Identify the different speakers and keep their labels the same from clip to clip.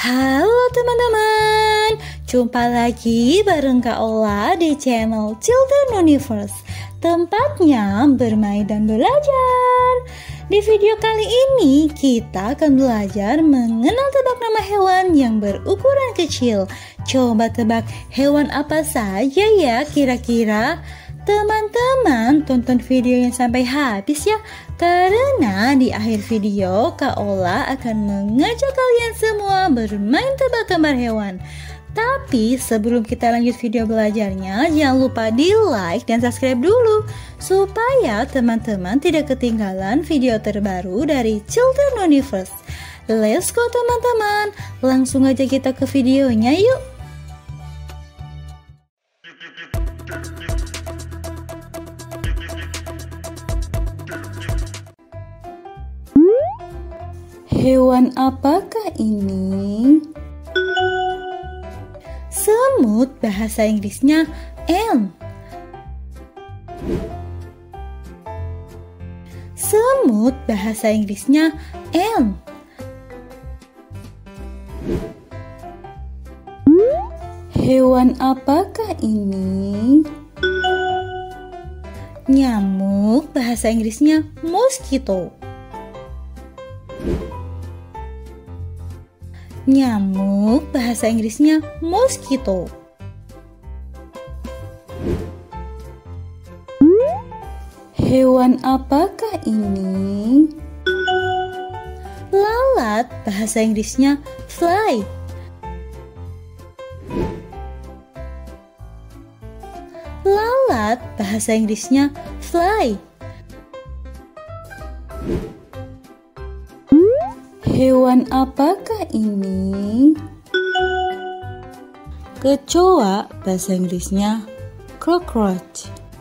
Speaker 1: Halo teman-teman, jumpa lagi bareng Kak Ola di channel Children Universe, tempatnya bermain dan belajar. Di video kali ini kita akan belajar mengenal tebak nama hewan yang berukuran kecil. Coba tebak hewan apa saja ya kira-kira? Teman-teman tonton videonya sampai habis ya, karena di akhir video Kak Ola akan mengajak kalian semua bermain tebak gambar hewan. Tapi sebelum kita lanjut video belajarnya, jangan lupa di like dan subscribe dulu supaya teman-teman tidak ketinggalan video terbaru dari Children Universe. Let's go teman-teman, langsung aja kita ke videonya yuk. Hewan apakah ini? Semut, bahasa Inggrisnya ant. Semut, bahasa Inggrisnya ant. Hewan apakah ini? Nyamuk, bahasa Inggrisnya mosquito. Nyamuk, bahasa Inggrisnya mosquito. Hewan apakah ini? Lalat, bahasa Inggrisnya fly. Lalat, bahasa Inggrisnya fly. Hewan apakah ini? Kecoa, bahasa Inggrisnya cockroach.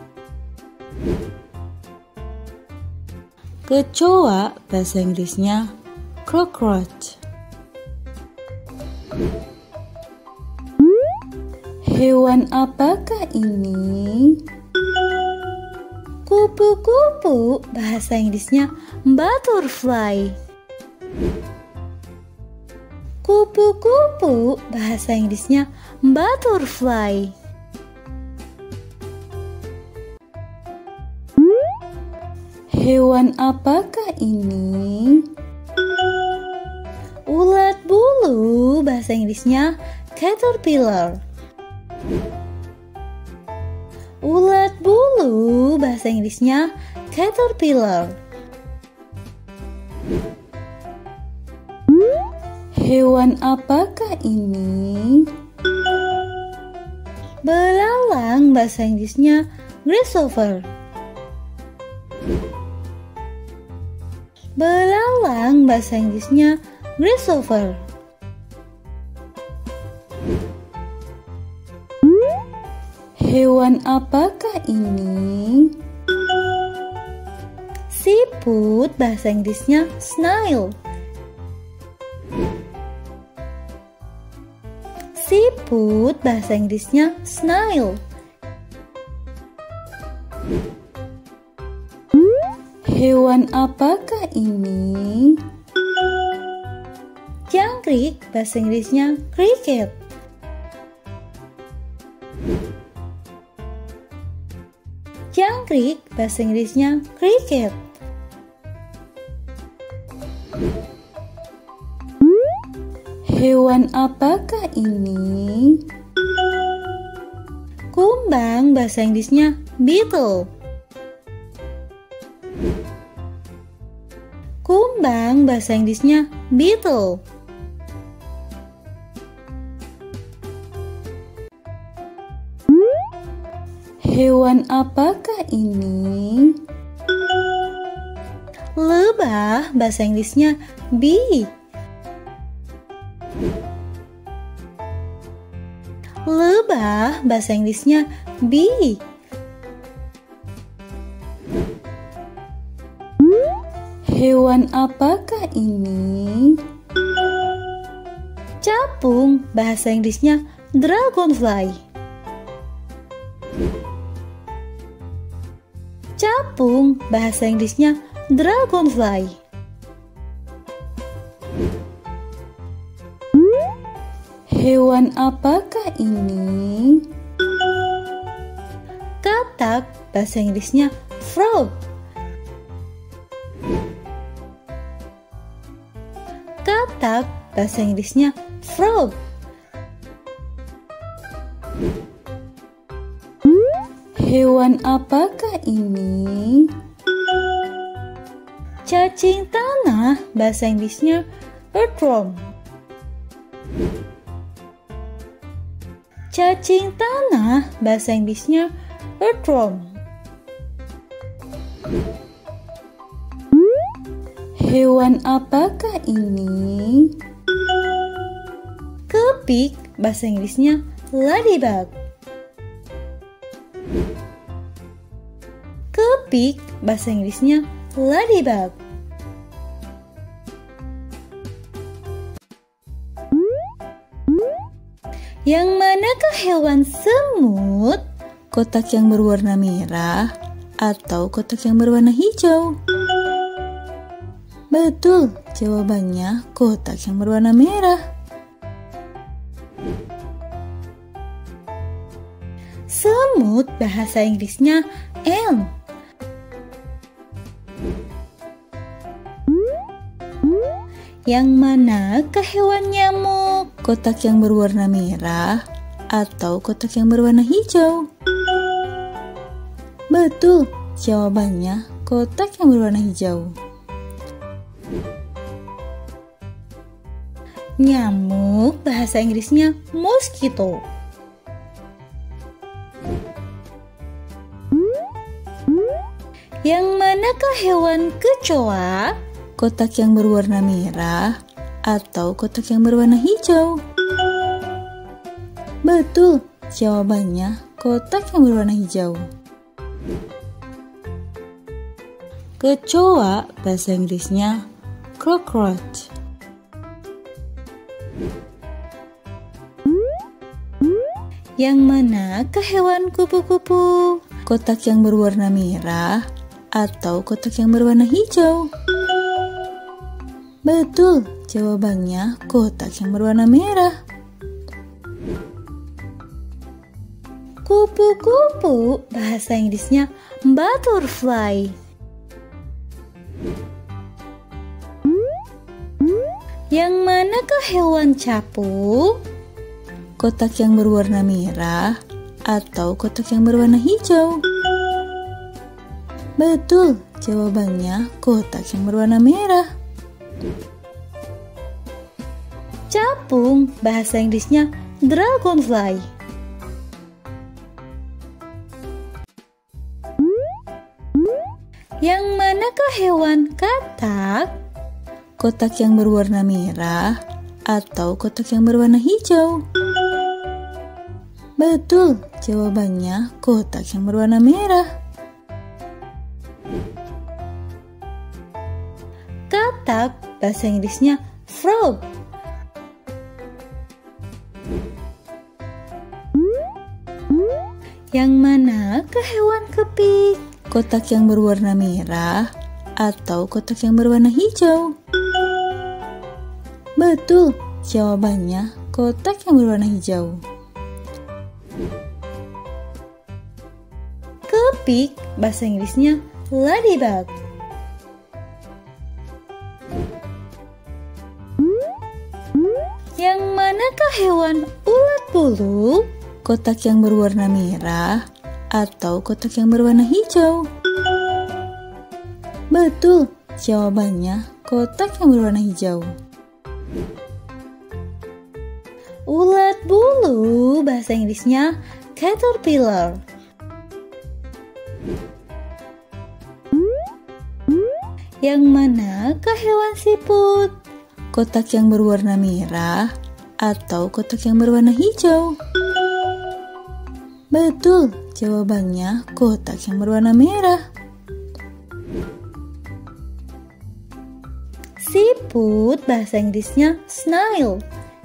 Speaker 1: Kecoa, bahasa Inggrisnya cockroach. Hewan apakah ini? Kupu-kupu, bahasa Inggrisnya butterfly. Kupu-kupu, bahasa Inggrisnya butterfly. Hewan apakah ini? Ulat bulu, bahasa Inggrisnya caterpillar. Ulat bulu, bahasa Inggrisnya caterpillar. Hewan apakah ini? Belalang, bahasa Inggrisnya grasshopper. Belalang, bahasa Inggrisnya grasshopper. Hewan apakah ini? Siput, bahasa Inggrisnya snail. Siput, bahasa Inggrisnya snail. Hewan apakah ini? Jangkrik, bahasa Inggrisnya cricket. Jangkrik, bahasa Inggrisnya cricket. Hewan apakah ini? Kumbang, bahasa Inggrisnya beetle. Kumbang, bahasa Inggrisnya beetle. Hewan apakah ini? Lebah, bahasa Inggrisnya bee. Lebah, bahasa Inggrisnya bee. Hewan apakah ini? Capung, bahasa Inggrisnya dragonfly. Capung, bahasa Inggrisnya dragonfly. Hewan apakah ini? Katak, bahasa Inggrisnya frog. Katak, bahasa Inggrisnya frog. Hewan apakah ini? Cacing tanah, bahasa Inggrisnya earthworm. Cacing tanah, bahasa Inggrisnya earthworm. Hewan apakah ini? Kepik, bahasa Inggrisnya ladybug. Kepik, bahasa Inggrisnya ladybug. Yang manakah hewan semut? Kotak yang berwarna merah atau kotak yang berwarna hijau? Betul, jawabannya kotak yang berwarna merah. Semut bahasa Inggrisnya ant. Yang manakah hewan nyamuk? Kotak yang berwarna merah atau kotak yang berwarna hijau? Betul, jawabannya kotak yang berwarna hijau. Nyamuk bahasa Inggrisnya mosquito. Yang manakah hewan kecoa? Kotak yang berwarna merah atau kotak yang berwarna hijau? Betul, jawabannya kotak yang berwarna hijau. Kecoa bahasa Inggrisnya cockroach. Yang manakah hewan kupu-kupu? Kotak yang berwarna merah atau kotak yang berwarna hijau? Betul, jawabannya kotak yang berwarna merah. Kupu-kupu bahasa Inggrisnya butterfly. Yang manakah hewan capu? Kotak yang berwarna merah atau kotak yang berwarna hijau? Betul, jawabannya kotak yang berwarna merah. Capung bahasa Inggrisnya dragonfly. Yang manakah hewan katak? Kotak yang berwarna merah atau kotak yang berwarna hijau? Betul, jawabannya kotak yang berwarna merah. Katak bahasa Inggrisnya frog. Yang manakah hewan kepik? Kotak yang berwarna merah atau kotak yang berwarna hijau? Betul, jawabannya kotak yang berwarna hijau. Kepik bahasa Inggrisnya ladybug. Yang manakah hewan ulat bulu? Kotak yang berwarna merah atau kotak yang berwarna hijau? Betul, jawabannya kotak yang berwarna hijau. Ulat bulu bahasa Inggrisnya caterpillar. Yang manakah hewan siput? Kotak yang berwarna merah atau kotak yang berwarna hijau? Betul, jawabannya kotak yang berwarna merah. Siput bahasa Inggrisnya snail.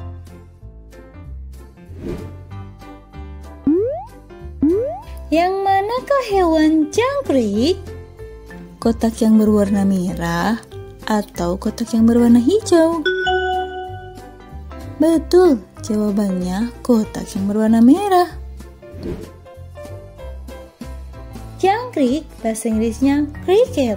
Speaker 1: Yang manakah hewan jangkrik? Kotak yang berwarna merah atau kotak yang berwarna hijau? Betul, jawabannya kotak yang berwarna merah. Jangkrik, bahasa Inggrisnya cricket.